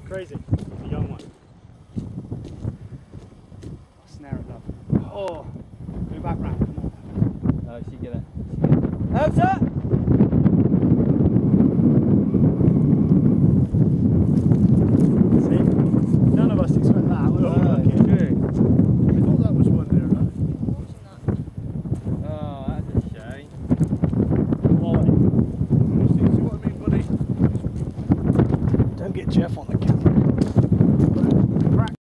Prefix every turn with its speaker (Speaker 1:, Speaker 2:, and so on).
Speaker 1: Crazy. The young one. Oh, snare it, love. Oh, go back round. Come on.
Speaker 2: Oh, she get it. Out, sir!